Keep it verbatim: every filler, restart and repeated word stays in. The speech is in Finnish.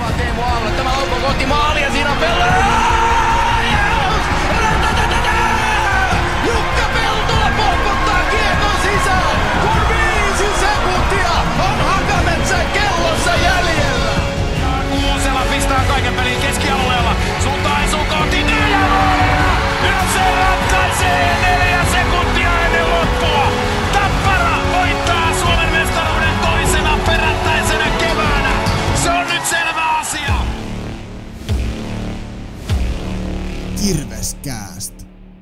vaan Teemu Aallolle. Tämä laukoo kohti maalia. Siinä on Pelle!